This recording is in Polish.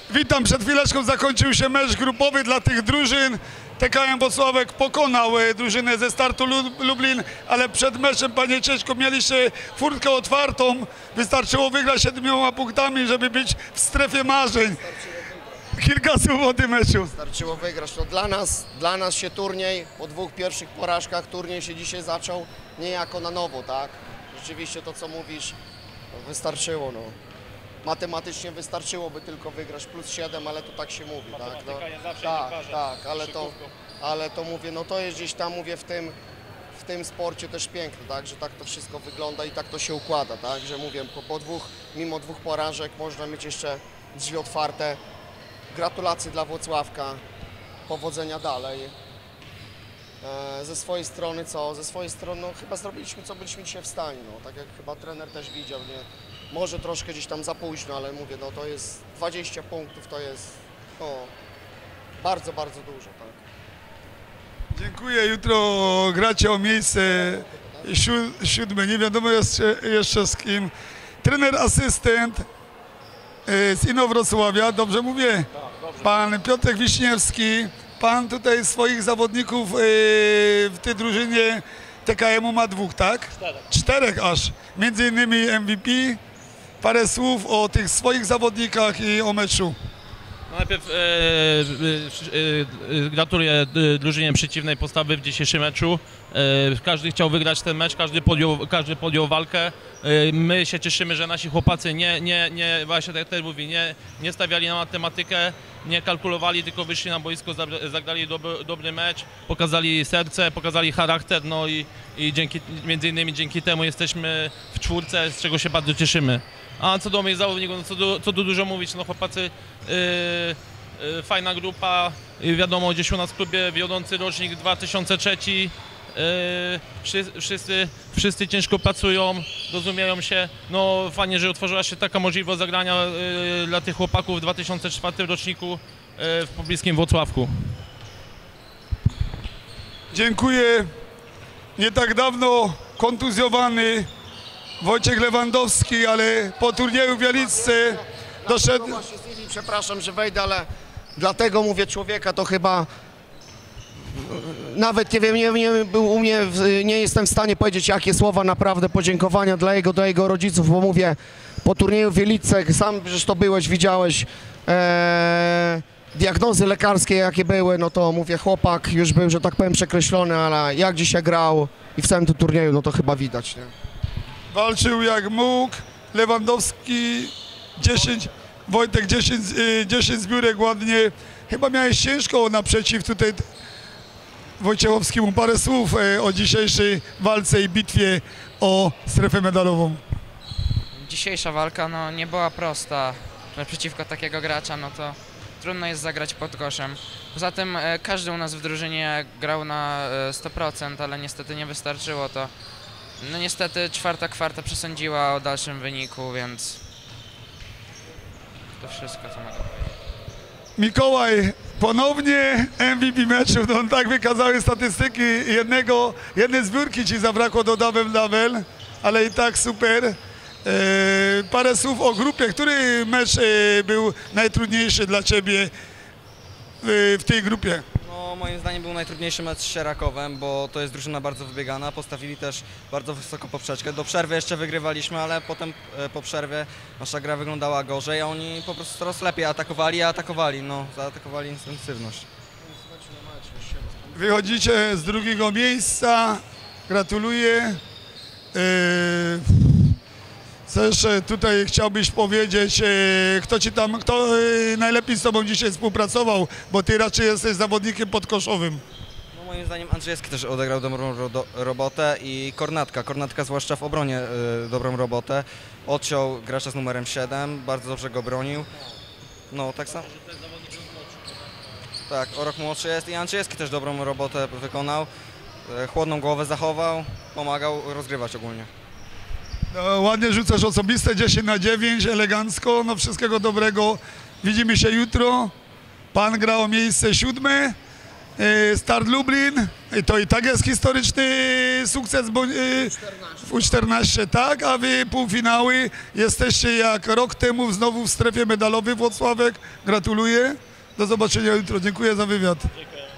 Witam, przed chwileczką zakończył się mecz grupowy dla tych drużyn. TKM Włocławek pokonał drużynę ze Startu Lublin, ale przed meczem, panie Cieśko, mieliście furtkę otwartą. Wystarczyło wygrać 7 punktami, żeby być w strefie marzeń. Kilka słów o tym meczu. Wystarczyło wygrać. No dla nas się turniej, po 2 pierwszych porażkach, turniej się dzisiaj zaczął niejako na nowo, tak? Rzeczywiście to, co mówisz, no, wystarczyło, no. Matematycznie wystarczyłoby tylko wygrać plus 7, ale to tak się mówi, tak? No, tak, ale to mówię, no to jest gdzieś tam, mówię, w tym sporcie też piękne, tak? Że tak to wszystko wygląda i tak to się układa, tak? Że mówię, mimo 2 porażek można mieć jeszcze drzwi otwarte. Gratulacje dla Włocławka, powodzenia dalej. Ze swojej strony co? Ze swojej strony no, chyba zrobiliśmy, co byliśmy dzisiaj w stanie, no. Tak jak chyba trener też widział, nie? Może troszkę gdzieś tam za późno, ale mówię, no to jest 20 punktów, to jest no, bardzo, bardzo dużo, tak. Dziękuję. Jutro gracie o miejsce 7. Nie wiadomo jeszcze z kim. Trener asystent z Inowrocławia, dobrze mówię? Pan Piotrek Wiśniewski. Pan tutaj swoich zawodników w tej drużynie TKM-u ma 2, tak? 4 aż. Między innymi MVP. Parę słów o tych swoich zawodnikach i o meczu. No najpierw gratuluję drużynie przeciwnej postawy w dzisiejszym meczu. Każdy chciał wygrać ten mecz, każdy podjął walkę. My się cieszymy, że nasi chłopacy właśnie tak jak ten mówi, nie stawiali na matematykę, nie kalkulowali, tylko wyszli na boisko, zagrali dobry mecz, pokazali serce, pokazali charakter, no i między innymi dzięki temu jesteśmy w 4, z czego się bardzo cieszymy. A co do moich zawodników, no co tu dużo mówić, no chłopacy, fajna grupa, wiadomo, gdzieś u nas w klubie wiodący rocznik 2003, wszyscy ciężko pracują, rozumieją się, no fajnie, że otworzyła się taka możliwość zagrania dla tych chłopaków w 2004 roczniku w pobliskim Włocławku. Dziękuję. Nie tak dawno kontuzjowany Wojciech Lewandowski, ale po turnieju w Wieliczce doszedł... No właśnie, przepraszam, że wejdę, ale dlatego mówię, człowieka to chyba... Nawet nie wiem, nie jestem w stanie powiedzieć, jakie słowa naprawdę podziękowania dla jego rodziców, bo mówię, po turnieju w Wieliczce, sam przecież to byłeś, widziałeś, diagnozy lekarskie jakie były, no to mówię, chłopak już był, że tak powiem, przekreślony, ale jak dzisiaj grał i w całym tym turnieju, no to chyba widać, nie? Walczył jak mógł, Lewandowski 10, Wojtek 10 zbiórek ładnie. Chyba miałeś ciężko naprzeciw tutaj Wojciechowskiemu. Parę słów o dzisiejszej walce i bitwie o strefę medalową. Dzisiejsza walka no, nie była prosta. Przeciwko takiego gracza no to trudno jest zagrać pod koszem. Poza tym każdy u nas w drużynie grał na 100%, ale niestety nie wystarczyło to. No niestety 4. kwarta przesądziła o dalszym wyniku, więc to wszystko, co mogę powiedzieć. Mikołaj, ponownie MVP meczu, no tak wykazały statystyki, jednej zbiórki ci zabrakło do double, ale i tak super. Parę słów o grupie, który mecz był najtrudniejszy dla ciebie w tej grupie? No, moim zdaniem był najtrudniejszy mecz z Sierakowem, bo to jest drużyna bardzo wybiegana, postawili też bardzo wysoko poprzeczkę. Do przerwy jeszcze wygrywaliśmy, ale potem po przerwie nasza gra wyglądała gorzej, a oni po prostu coraz lepiej atakowali, no, zaatakowali intensywność. Wychodzicie z 2. miejsca, gratuluję. Co jeszcze tutaj chciałbyś powiedzieć, kto najlepiej z tobą dzisiaj współpracował, bo ty raczej jesteś zawodnikiem podkoszowym. No, moim zdaniem Andrzejewski też odegrał dobrą robotę i Kornatka zwłaszcza w obronie dobrą robotę. Odciął gracza z numerem 7, bardzo dobrze go bronił. No tak samo. Tak, o rok młodszy jest i Andrzejewski też dobrą robotę wykonał. Chłodną głowę zachował, pomagał rozgrywać ogólnie. No, ładnie rzucasz osobiste, 10/9, elegancko, no wszystkiego dobrego. Widzimy się jutro. Pan gra o miejsce 7. Start Lublin, to i tak jest historyczny sukces, bo w U14, tak, a wy półfinały jesteście jak rok temu znowu w strefie medalowej Włocławek. Gratuluję, do zobaczenia jutro, dziękuję za wywiad.